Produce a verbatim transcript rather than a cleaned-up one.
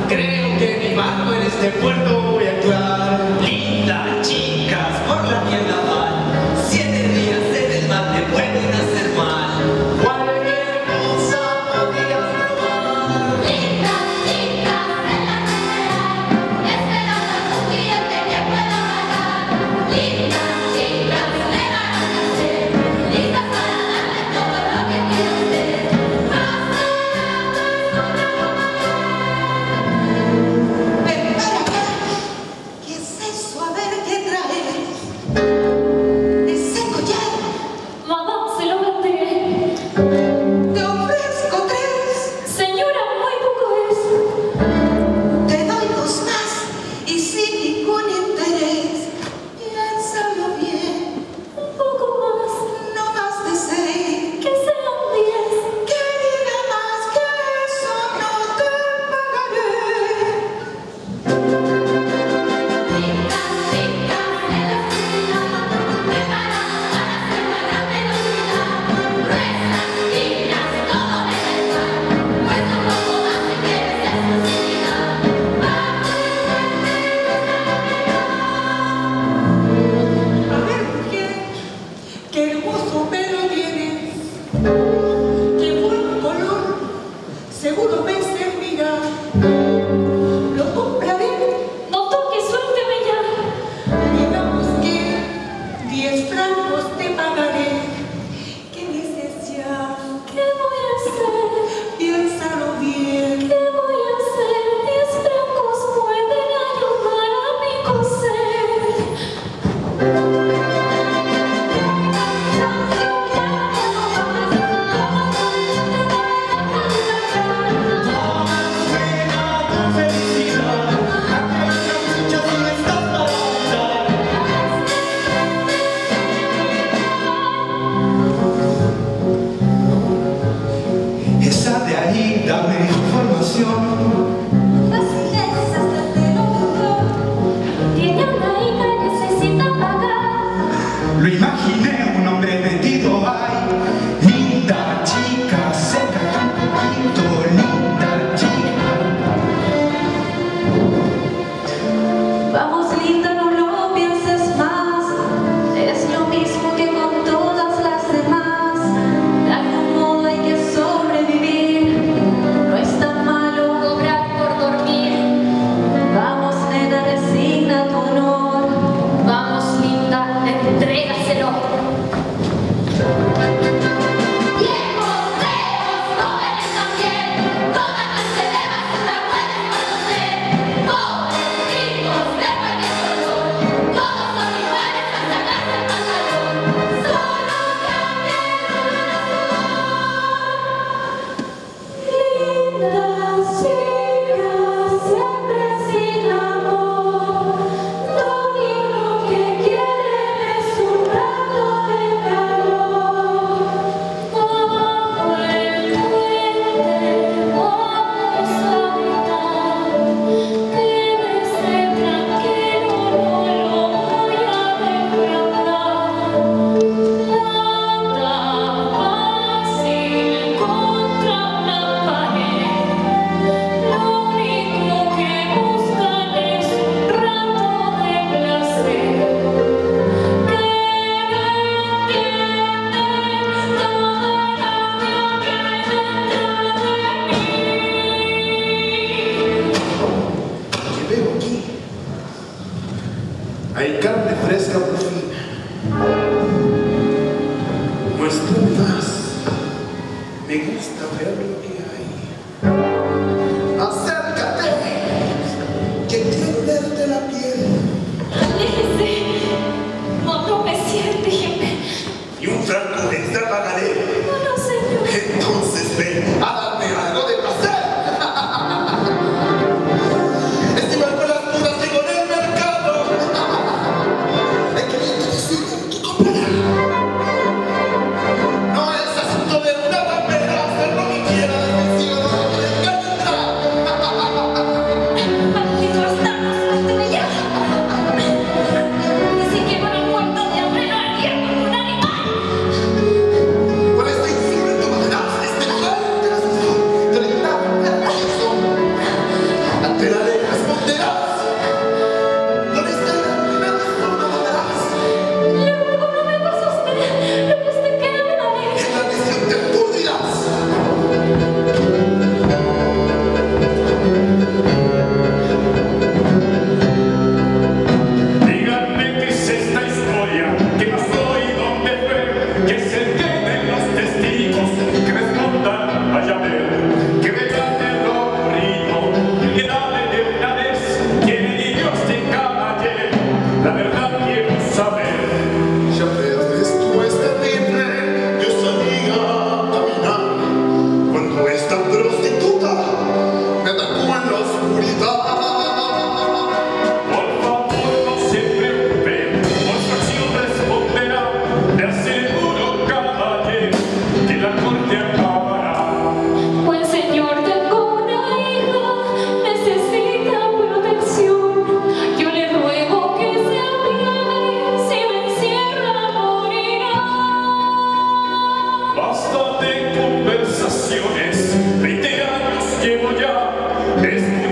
Creo que mi barco en este puerto voy a anclar. Linda, chicas, por la mierda van. Siete días en el mar te pueden hacer mal. Cualquier cosa podrías probar. Lindas chicas en la carretera, esperando un cliente que pueda pagar. Lindas chicas le van a hacer, listas para darle todo lo que quiera usted. Espera acá. ¿Qué es eso? A ver qué traes. Ese collar. Mamá, se lo vendré. Te ofrezco tres. Señora, muy poco es. Te doy dos más y sin ningún interés. Piénsalo bien. Un poco más. No más de seis. Que sean diez. Querida, más que eso no te pagaré. Lindas chicas en la esquina, preparadas para hacer una gran velocidad. Nuestras líneas todo debe estar, pues un poco más si quieres exclusividad. Bajo el puente A ver, mujer, qué hermoso pelo tienes. Qué buen color. Seguro me servirá. Lo compraré. no toques, suélteme ya. Digamos que diez francos te pagaré. ¿Qué necesidad? ¿Qué voy a hacer? Piénsalo bien. ¿Qué voy a hacer? Diez francos pueden ayudar a mi coser. Esa de ahí, dame información. Así es, hasta el pelo mejor. Tiene una hija y necesita pagar. Lo imaginé, un hombre metido ahí. Linda chica, sécate un poquito, linda chica. Vamos, linda, no lo pienses más. Es lo mismo que con todas las demás. De algún modo hay que sobrevivir. No es tan malo cobrar por dormir. Vamos, nena, resigna tu honor. Vamos, linda, entrégaselo. Viejos, feos, jóvenes también. Toda clase de basura pueden conocer. Pobres, ricos, de cualquier color. Todos son iguales al sacarse el pantalón. Solo cambien una Lindas chicas, siempre sin amor. Lo único que quieren es un rato de calor. Bajo el puente vamos a habitar. Quédese tranquilo, no lo voy a defraudar. Nada fácil contra una pared. Lo único que buscan es un rato de placer. Que no entienden todo el odio que hay dentro de mí. ¿Qué veo aquí? Hay carne fresca por fin. Muéstrame más. Me gusta ver lo que hay. ¡Acércate! Que quiero olerte la piel. Aléjese. No, no me siente. Y un franco extra pagaré. No, no, señor. Entonces ven a darme algo de placer. Es igual con las puras que con el mercado. El cliente decide que comprará. No es asunto de una papera hacer lo que quiera del vestido de lo que le encanta. Maldito bastardo, suélteme ya. Ni siquiera me muerto de hambre, no haría como un animal. Por ya, es